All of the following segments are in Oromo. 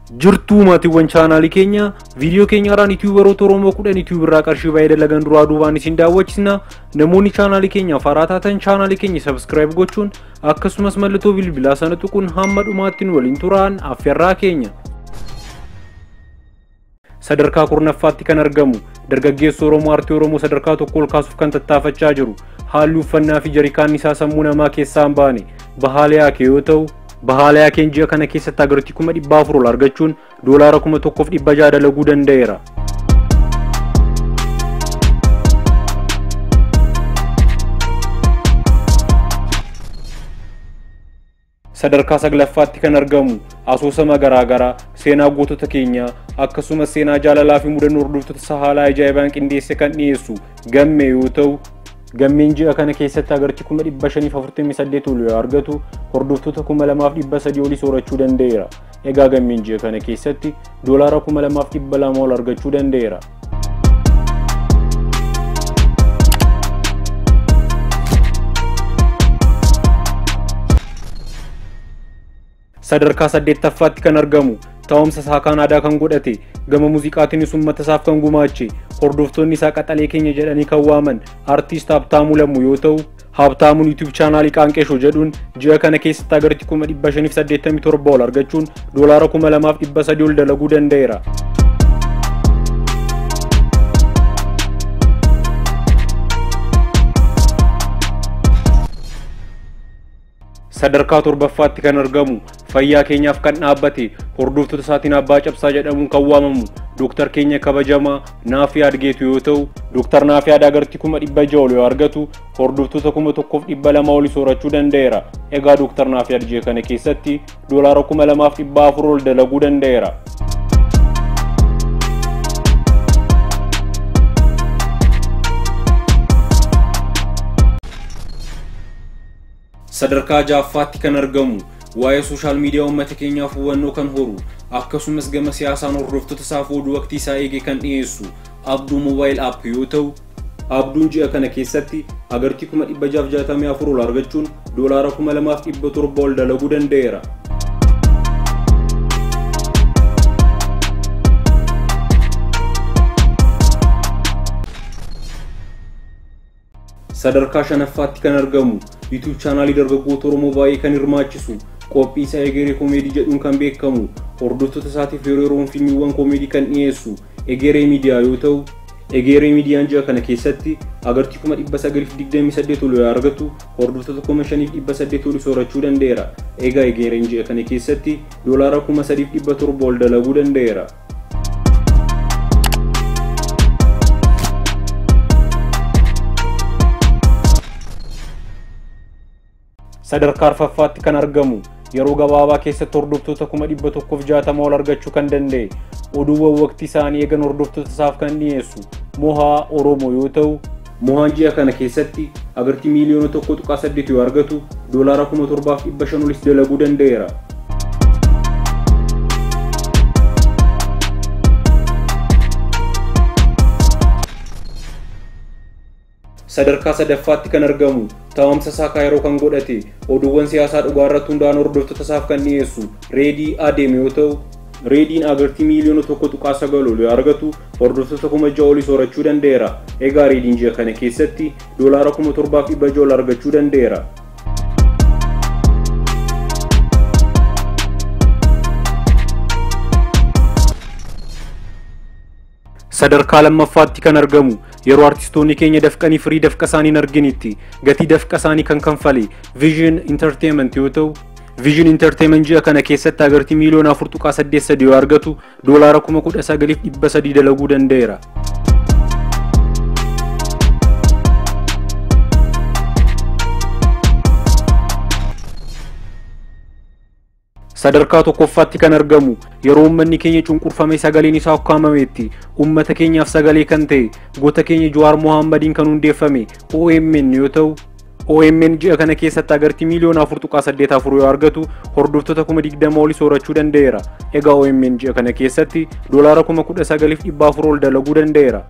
Jirtuu maatiiwwan chaanaalii keenya viidiyoo keenya irraan yutuberoota oromoo 10 yutuber irraa qarshii baay'ee dalagan duraa duubaan isin daawwachisna. Namoonni chaanaalii keenya faaraa taatan chaanaalii keenya subscribe gochuun akkasumas mallattoo bilbilaa sana tuquun hamma dhumaattiin waliin turaan affeerraa keenya. Sadarkaa kurnaffaatti kan argamu dargaggeessa oromoo artii oromoo sadarkaa tokko ol kaasuuf kan tattaafachaa jiru haalli uffannaa fi jarikaan isaa sammuu namaa keessaa hin baane bahaliyake yoo ta'u bahaliyake ji'a kana keessatti agartii 400 ol argachuun doolaara 1,600 dalaguu danda'eera. Sadarkaa saglaffaatti kan argamu asoosama garaagaraa seenaa gootota keenyaa akkasumas seenaa jaalalaa fi mudannoo hordoftoota sahalaa ajaa'ibaan qindeesse kan dhiyeessu gamme yoo ta'u gammeen ji'a kana keessatti agartii 548 ol argatu hordoftoota 2300 olii soorachuu danda'eera. Egaa gammeen ji'a kana keessatti doolaara 2200 ol argachuu danda'eera. Sadarkaa 8ffaatti kan argamu taa'umsa saakaan aadaa kan godhate gama muuziqaatiin ummata isaaf kan gumaache hordoftoonni isaa qaxalee keenya jedhanii kan waaman artiist Habtaamuu Lammuu yoo ta'u Habtaamuun YouTube chaanaalii Qaanqee jedhuun ji'a kana keessatti agartii 587 ol argachuun doolaara 2300 ol dalaguu danda'eera. Sadarkaa 7ffaatti kan argamu fayyaa keenyaaf kan dhaabbate hordoftoota isaatiin abbaa cabsaa jedhamuun kan waamamu Dr. keenya kabajamaa nafyad getu yoo ta'u Dr. nafyad agartii 600 ol argatu hordoftoota 1,200 ol soorachuu danda'eera. Egaa Dr. nafyad ji'a kana keessatti doolaara 2,400 ol dalaguu danda'eera. Sadarkaa 6ffaatti kan argamu waa'ee sooshaal miidiyaa uummata keenyaaf hubannoo kan horu akkasumas gama siyaasaan hordoftoota isaaf oduu waqtii isaa eegee kan dhiyeessu abdu mobilapp yoo ta'u abduun ji'a kana keessatti agartii 664 ol argachuun doolaara 2,700 ol dalaguu danda'eera. Sadarkaa 5ffaatti kan argamu YouTube chaanaalii dargaggoota oromoo baay'ee kan hirmaachisu qophii isaa egeree komeedii jedhuun kan beekamu hordoftoota isaatiif yeroo yeroon fiilmiiwwan komeedii kan dhiyeessu egeree miidiyaa yoo ta'u egeree miidiyaan ji'a kana keessatti agartii 928 ol argatu hordoftoota 5,800 ol soorachuu danda'eera. Egaa egereen ji'a kana keessatti doolaara 3,700 ol dalaguu danda'eera. Sadarkaa 4ffaatti kan argamu yeroo gabaabaa keessatti hordoftoota 160 ol argachuu kan danda'e oduuwwan waqtii isaanii eegan hordoftoota isaaf kan dhiyeessu moha oromoo yoo ta'u mohaan ji'a kana keessatti agartii miiliyoona 1.8 yoo argatu doolaara 7,500 olis dalaguu danda'eera. Sadarkaa 3ffaatti kan argamu taa'umsa saakaa yeroo kan godhate oduuwwan siyaasaa dhugaa irratti hundaa'an hordoftoota isaaf kan dhiyeessu redi adem yoo ta'u rediin agartii miiliyoona 1.9 ol argatu hordoftoota 6,000 ol soorachuu danda'eera. Egaa rediin ji'a kana keessatti doolaara 7,700 ol argachuu danda'eera. Sadarkaa 2ffaatti kan argamu yeroo artistoonni keenya dafqanii firii dafqa isaanii arginitti gatii dafqa isaanii kan kanfale Vidiyoon entertianment yoo ta'u Vidiyoon entertianment ji'a kana keessatti agartii miiliyoona 4.83 yoo argatu doolaara 19,300 dalaguu danda'eera. Sadarkaa 1ffaatti kan argamu yeroo uummanni keenya cunqurfame sagaleen isaa ukkaamametti uummata keenyaaf sagalee kan ta'e goota keenya Jawaar Mohammadiin kan hundeeffame OMN yoo ta'u OMN ji'a kana keessatti agartii miiliyoona 4.84 yoo argatu hordoftoota 20,000 ol soorachuu danda'eera. Egaa OMN ji'a kana keessatti doolaara 19,400 ol dalaguu danda'eera.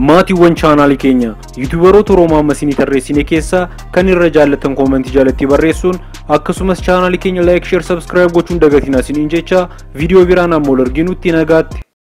maatiiwwan chaanaalii keenya yutuberoota oromoo amma isinii tarreessine keessaa kan irra jaallatan koomentii jalatti barreessuun akkasumas chaanaalii keenya like share subscribe gochuun dagatinaa isiniin jecha viidiyoo biraan ammoo arginutti nagaatti.